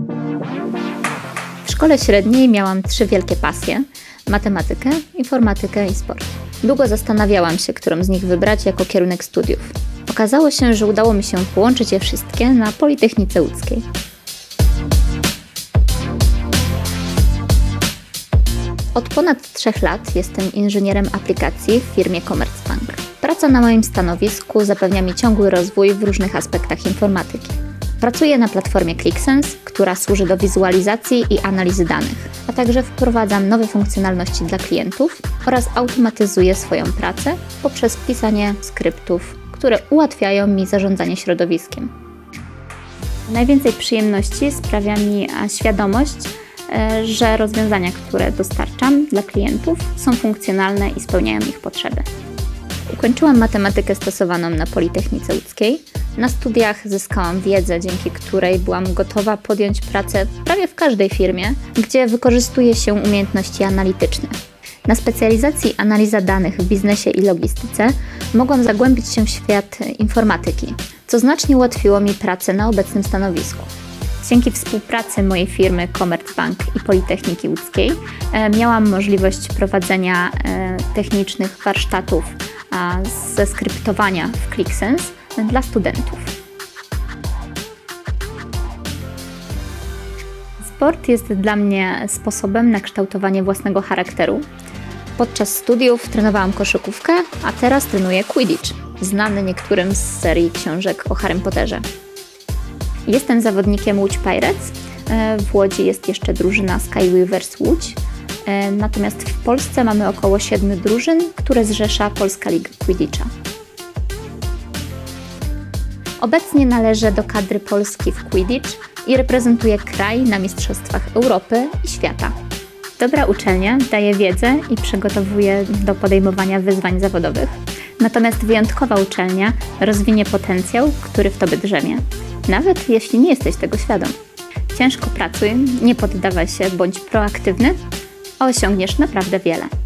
W szkole średniej miałam 3 wielkie pasje: matematykę, informatykę i sport. Długo zastanawiałam się, którą z nich wybrać jako kierunek studiów. Okazało się, że udało mi się połączyć je wszystkie na Politechnice Łódzkiej. Od ponad 3 lat jestem inżynierem aplikacji w firmie Commerzbank. Praca na moim stanowisku zapewnia mi ciągły rozwój w różnych aspektach informatyki. Pracuję na platformie ClickSense, która służy do wizualizacji i analizy danych, a także wprowadzam nowe funkcjonalności dla klientów oraz automatyzuję swoją pracę poprzez pisanie skryptów, które ułatwiają mi zarządzanie środowiskiem. Najwięcej przyjemności sprawia mi świadomość, że rozwiązania, które dostarczam dla klientów, są funkcjonalne i spełniają ich potrzeby. Ukończyłam matematykę stosowaną na Politechnice Łódzkiej. Na studiach zyskałam wiedzę, dzięki której byłam gotowa podjąć pracę prawie w każdej firmie, gdzie wykorzystuje się umiejętności analityczne. Na specjalizacji analiza danych w biznesie i logistyce mogłam zagłębić się w świat informatyki, co znacznie ułatwiło mi pracę na obecnym stanowisku. Dzięki współpracy mojej firmy Commerzbank i Politechniki Łódzkiej miałam możliwość prowadzenia technicznych warsztatów ze skryptowania w ClickSense dla studentów. Sport jest dla mnie sposobem na kształtowanie własnego charakteru. Podczas studiów trenowałam koszykówkę, a teraz trenuję Quidditch, znany niektórym z serii książek o Harrym Potterze. Jestem zawodnikiem Łódź Pirates. W Łodzi jest jeszcze drużyna Skyweavers Łódź. Natomiast w Polsce mamy około 7 drużyn, które zrzesza Polska Liga Quidditcha. Obecnie należę do kadry Polski w Quidditch i reprezentuję kraj na Mistrzostwach Europy i świata. Dobra uczelnia daje wiedzę i przygotowuje do podejmowania wyzwań zawodowych. Natomiast wyjątkowa uczelnia rozwinie potencjał, który w tobie drzemie, nawet jeśli nie jesteś tego świadom. Ciężko pracuj, nie poddawaj się, bądź proaktywny, a osiągniesz naprawdę wiele.